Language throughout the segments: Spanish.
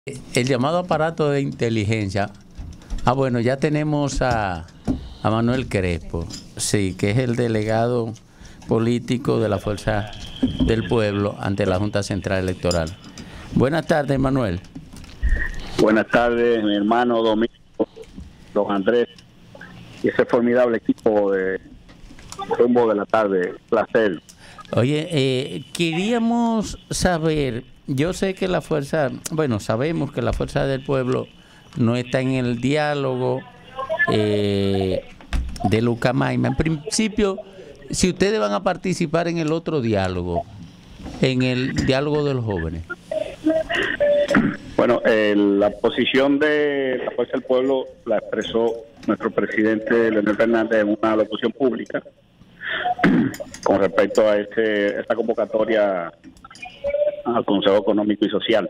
El llamado aparato de inteligencia. Bueno, ya tenemos a Manuel Crespo, sí, que es el delegado político de la Fuerza del Pueblo ante la Junta Central Electoral. Buenas tardes, Manuel. Buenas tardes, mi hermano Domingo, don Andrés, y ese formidable equipo de Rumbo de la Tarde. Placer. Oye, queríamos saber, yo sé que la Fuerza, sabemos que la Fuerza del Pueblo no está en el diálogo de Lucamaima. En principio, si ustedes van a participar en el otro diálogo, en el diálogo de los jóvenes. Bueno, la posición de la Fuerza del Pueblo la expresó nuestro presidente Leonel Fernández en una locución pública con respecto a esta convocatoria al Consejo Económico y Social,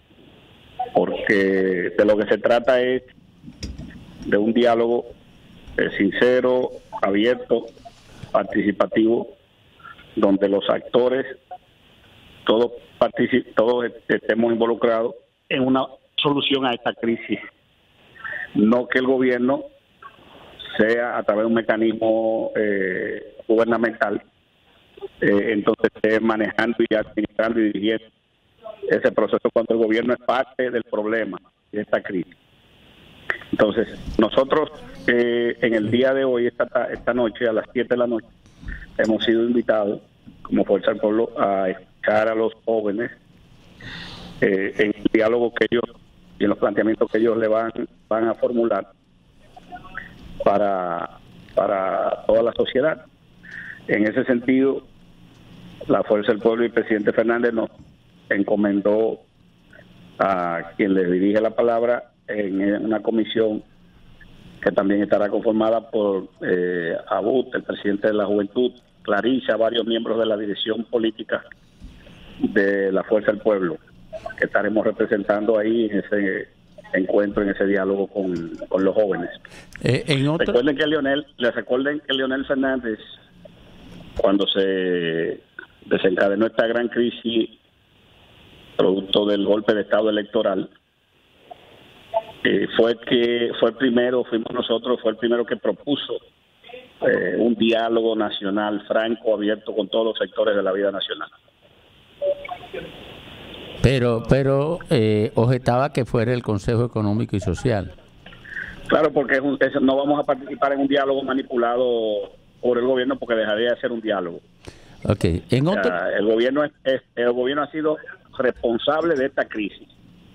porque de lo que se trata es de un diálogo sincero, abierto, participativo, donde los actores todos estemos involucrados en una solución a esta crisis, no que el gobierno sea a través de un mecanismo gubernamental, entonces esté manejando y administrando y dirigiendo ese proceso cuando el gobierno es parte del problema de esta crisis. Entonces, nosotros en el día de hoy, esta noche, a las 7 de la noche, hemos sido invitados como Fuerza del Pueblo a escuchar a los jóvenes en el diálogo que ellos y en los planteamientos que ellos le van a formular para toda la sociedad. En ese sentido, la Fuerza del Pueblo y el presidente Fernández nos encomendó a quien le dirige la palabra en una comisión que también estará conformada por Abut, el presidente de la Juventud, Clarisa, varios miembros de la dirección política de la Fuerza del Pueblo, que estaremos representando ahí en ese encuentro, en ese diálogo con los jóvenes. Recuerden que Leonel Fernández, cuando se desencadenó esta gran crisis producto del golpe de estado electoral, fue el primero que propuso un diálogo nacional franco, abierto con todos los sectores de la vida nacional. Pero objetaba que fuera el Consejo Económico y Social. Claro, porque no vamos a participar en un diálogo manipulado por el gobierno, porque dejaría de ser un diálogo. Okay. El gobierno ha sido responsable de esta crisis.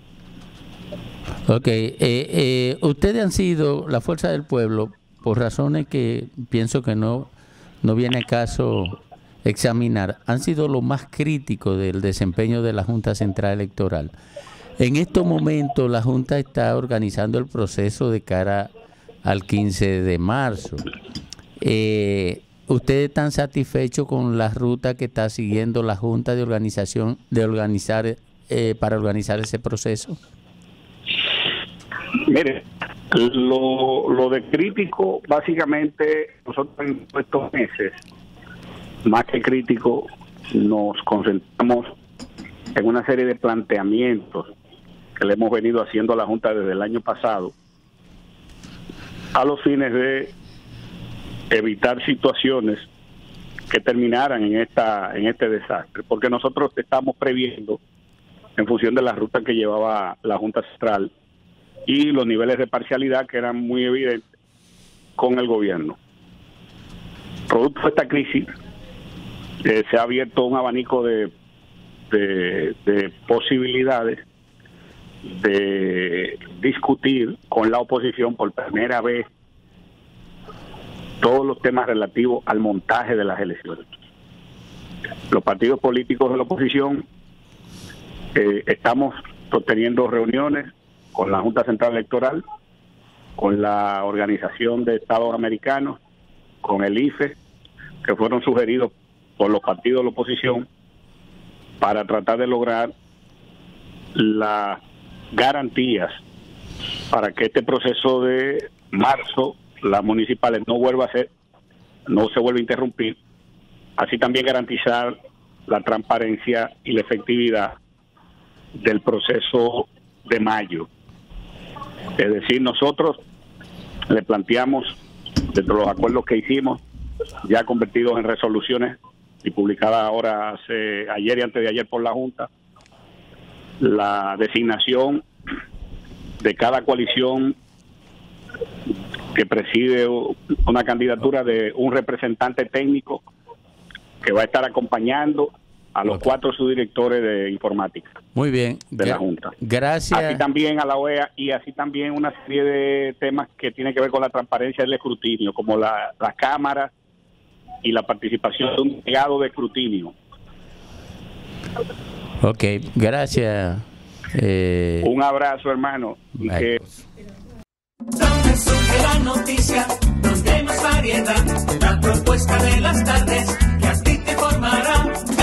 Ustedes han sido la Fuerza del Pueblo, por razones que pienso que no viene a caso examinar, han sido lo más crítico del desempeño de la Junta Central Electoral. En estos momentos la Junta está organizando el proceso de cara al 15 de marzo. ¿Ustedes están satisfechos con la ruta que está siguiendo la Junta de organización para organizar ese proceso? Mire, lo de crítico, básicamente nosotros en estos meses, más que crítico, nos concentramos en una serie de planteamientos que le hemos venido haciendo a la Junta desde el año pasado, a los fines de evitar situaciones que terminaran en este desastre, porque nosotros estamos previendo, en función de la ruta que llevaba la Junta Central y los niveles de parcialidad que eran muy evidentes con el gobierno. Producto de esta crisis, se ha abierto un abanico de posibilidades de discutir con la oposición por primera vez todos los temas relativos al montaje de las elecciones. Los partidos políticos de la oposición estamos sosteniendo reuniones con la Junta Central Electoral, con la Organización de Estados Americanos, con el IFE, que fueron sugeridos por los partidos de la oposición para tratar de lograr las garantías para que este proceso de marzo, las municipales, no se vuelva a interrumpir, así también garantizar la transparencia y la efectividad del proceso de mayo. Es decir, nosotros le planteamos, dentro de los acuerdos que hicimos, ya convertidos en resoluciones y publicadas ahora ayer y antes de ayer por la Junta, la designación de cada coalición que preside una candidatura de un representante técnico que va a estar acompañando a los 4 subdirectores de informática. Muy bien. De la Junta. Gracias. Así también a la OEA y así también una serie de temas que tienen que ver con la transparencia del escrutinio, como las cámaras y la participación de un delegado de escrutinio. Ok, gracias. Un abrazo, hermano. Y que... Donde surge la noticia, donde hay más variedad, la propuesta de las tardes que a ti te formará.